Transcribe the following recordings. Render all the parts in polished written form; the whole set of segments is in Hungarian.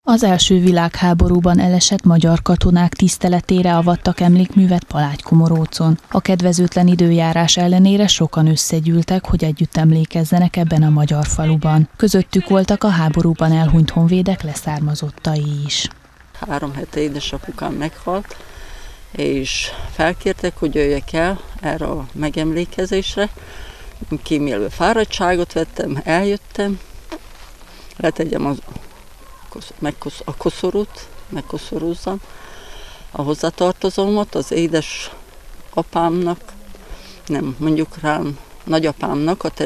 Az első világháborúban elesett magyar katonák tiszteletére avattak emlékművet Palágykomorócon. A kedvezőtlen időjárás ellenére sokan összegyűltek, hogy együtt emlékezzenek ebben a magyar faluban. Közöttük voltak a háborúban elhunyt honvédek leszármazottai is. 3 hete édesapukám meghalt, és felkértek, hogy jöjjek el erre a megemlékezésre. Kímélő fáradtságot vettem, eljöttem, letegyem a koszorút, megkoszorúzzam a hozzátartozómat, az édes apámnak, nem, mondjuk rám, nagyapámnak a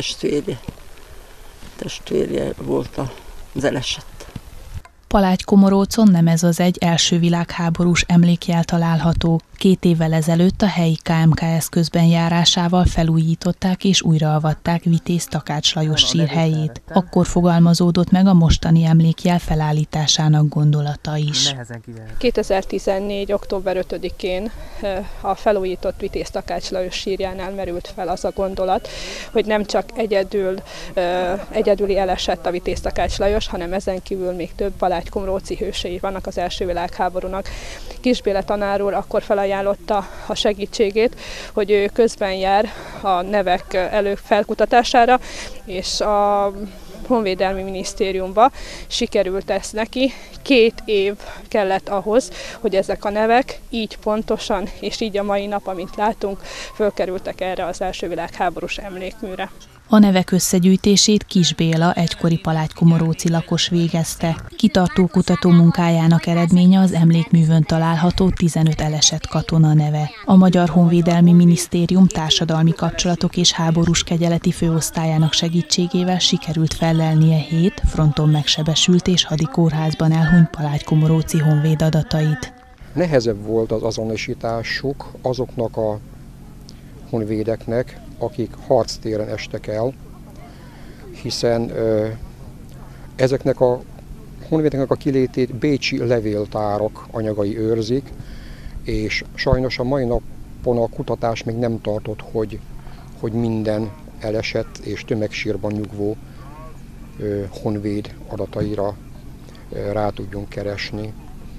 testvérje volt az elesett. Palágykomorócon nem ez az egy első világháborús emlékjel található. 2 évvel ezelőtt a helyi KMK eszközben járásával felújították és újraavatták Vitéz Takács Lajos sírhelyét. Akkor fogalmazódott meg a mostani emlékjel felállításának gondolata is. 2014. október 5-én a felújított Vitéz Takács Lajos sírjánál merült fel az a gondolat, hogy nem csak egyedüli elesett a Vitéz Takács Lajos, hanem ezen kívül még több palágykomróci hősei vannak az első világháborúnak. Kis Béla tanár úr akkor felajánlotta a segítségét, hogy ő közben jár a nevek felkutatására, és a Honvédelmi Minisztériumba sikerült ez neki. 2 év kellett ahhoz, hogy ezek a nevek így pontosan, és így a mai nap, amit látunk, fölkerültek erre az első világháborús emlékműre. A nevek összegyűjtését Kis Béla, egykori palágykomoróci lakos végezte. Kitartó kutató munkájának eredménye az emlékművön található 15 elesett katona neve. A Magyar Honvédelmi Minisztérium társadalmi kapcsolatok és háborús kegyeleti főosztályának segítségével sikerült fellelnie 7 fronton megsebesült és hadikórházban elhunyt palágykomoróci honvéd adatait. Nehezebb volt az azonosításuk azoknak a honvédeknek, akik harctéren estek el, hiszen ezeknek a honvédeknek a kilétét bécsi levéltárak anyagai őrzik, és sajnos a mai napon a kutatás még nem tartott, hogy minden elesett és tömegsírban nyugvó honvéd adataira rá tudjunk keresni.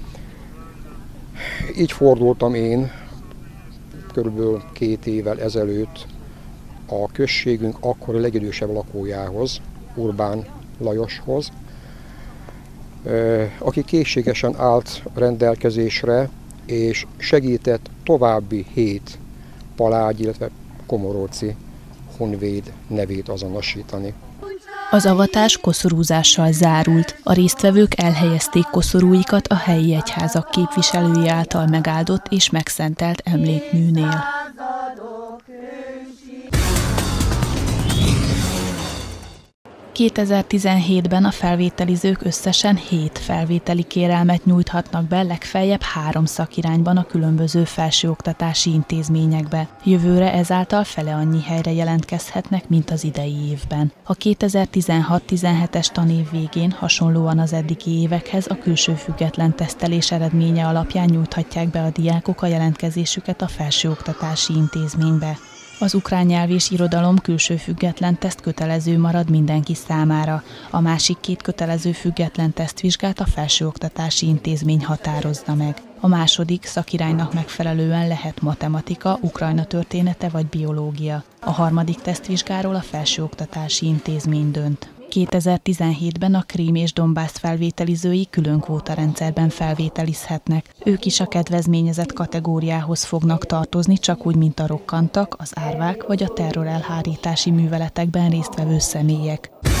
Így fordultam én körülbelül 2 évvel ezelőtt a községünk akkori legidősebb lakójához, Urbán Lajoshoz, aki készségesen állt rendelkezésre, és segített további 7 palágy, illetve komoróci honvéd nevét azonosítani. Az avatás koszorúzással zárult. A résztvevők elhelyezték koszorúikat a helyi egyházak képviselői által megáldott és megszentelt emlékműnél. 2017-ben a felvételizők összesen 7 felvételi kérelmet nyújthatnak be legfeljebb 3 szakirányban a különböző felsőoktatási intézményekbe. Jövőre ezáltal fele annyi helyre jelentkezhetnek, mint az idei évben. A 2016-17-es tanév végén hasonlóan az eddigi évekhez a külső független tesztelés eredménye alapján nyújthatják be a diákok a jelentkezésüket a felsőoktatási intézménybe. Az ukrán nyelv és irodalom külső független teszt kötelező marad mindenki számára. A másik 2 kötelező független tesztvizsgát a felsőoktatási intézmény határozza meg. A második szakiránynak megfelelően lehet matematika, Ukrajna története vagy biológia. A harmadik tesztvizsgáról a felsőoktatási intézmény dönt. 2017-ben a Krím és Donbasz felvételizői külön kvótarendszerben felvételizhetnek. Ők is a kedvezményezett kategóriához fognak tartozni, csak úgy, mint a rokkantak, az árvák vagy a terrorelhárítási műveletekben résztvevő személyek.